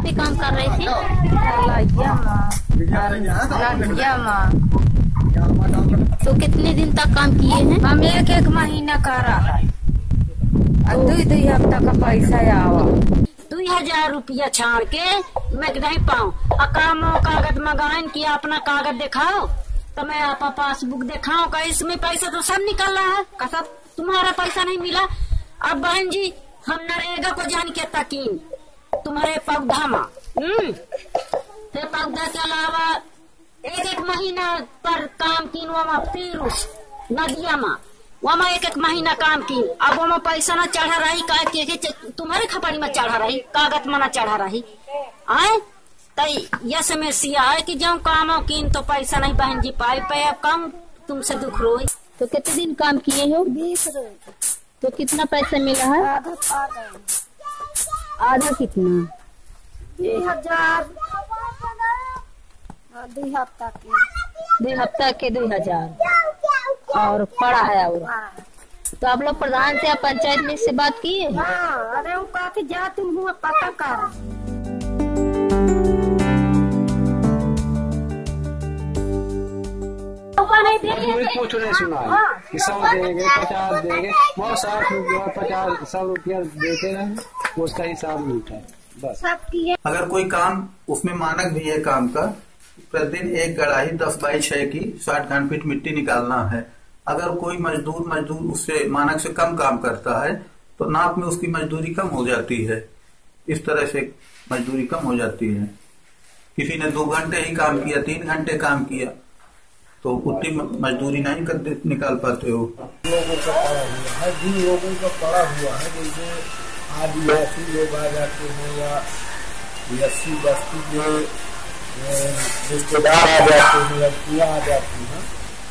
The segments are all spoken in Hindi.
पे काम कर रहे थे? तो कितने दिन तक काम किए हैं? हम एक महीना कर रहा है। 2 हफ्ता का पैसा आवा। 2000 रुपया छाड़ के मैं नहीं पाऊँ। काम कागज मंगाइन किया, अपना कागज दिखाओ तो मैं आपका पासबुक दिखाऊं का इसमें पैसा तो सब निकल रहा है। कसा तुम्हारा पैसा नहीं मिला? अब बहन जी हम नरेगा को जान के तकीन तुम्हारे पौधा में फिर पौधा के अलावा एक महीना पर काम किन वहाँ फिर उस नदिया में वहाँ एक महीना काम की। अब वहाँ पैसा न चढ़ा रही का तुम्हारे खपड़ी में चढ़ा रही, कागज में न चढ़ा रही आए तई यह समस्या है कि जब काम किन तो पैसा नहीं बहन जी पाई पे। अब काम तुमसे दुख रोई। तो कितने दिन काम किए हो? 20 रोज। तो कितना पैसा मिला है? आधा कितना? 2000 2 हफ्ता के 2 हफ्ता के 2000 और पड़ा है। और तो आप लोग प्रधान से या पंचायत में से बात किए? अरे वो काफी जा तुम हुआ पता कर। कुछ नहीं सुना है कि 100 देंगे 50 देंगे, वो 60 रुपया 50 100 रुपया देते रहे, उसका हिसाब नहीं उठा बस। अगर कोई काम उसमें मानक भी है काम का, प्रतिदिन एक कड़ाही 10 बाई 6 की 60 घन फीट मिट्टी निकालना है। अगर कोई मजदूर उससे मानक से कम काम करता है तो नाप में उसकी मजदूरी कम हो जाती है। इस तरह से मजदूरी कम हो जाती है। किसी ने 2 घंटे ही काम किया, 3 घंटे काम किया तो उतनी मजदूरी नहीं निकाल पाते हो। लोगों का पड़ा हुआ है, जिन लोगों का पड़ा हुआ है, जैसे आदिवासी लोग आ जाते हैं या 80 बस्ती के रिश्तेदार आ जाते हैं, लड़कियाँ आ जाती हैं,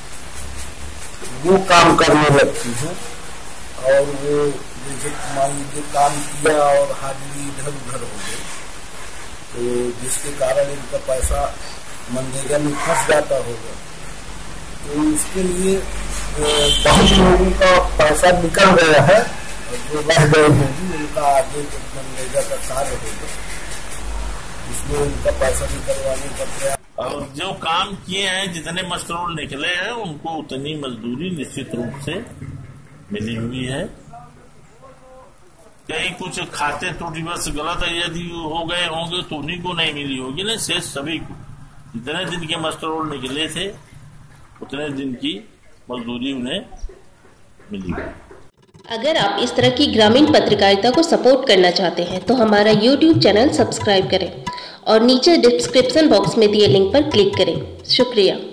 वो काम करने लगती हैं और वो जैसे मान लीजिए काम किया और हाजिरी इधर उधर हो गई तो जिसके कारण इनका पैसा मनरेगा में फंस जाता होगा। तो इसके लिए बहुत लोगों का पैसा निकल गया है और जो रह गए होंगे उनका आगे मनरेगा का कार्य होगा, इसमें उनका पैसा निकलवाने का प्रयास। और जो काम किए हैं, जितने मजदूर निकले हैं उनको उतनी मजदूरी निश्चित रूप से मिली हुई है। कहीं कुछ खाते त्रुटि बस गलत यदि हो गए होंगे तो उन्हीं को नहीं मिली होगी, नहीं शेष सभी को। जितने दिन के मजदूर निकले थे उतने दिन की मजदूरी उन्हें मिली। अगर आप इस तरह की ग्रामीण पत्रकारिता को सपोर्ट करना चाहते हैं तो हमारा YouTube चैनल सब्सक्राइब करें और नीचे डिस्क्रिप्शन बॉक्स में दिए लिंक पर क्लिक करें। शुक्रिया।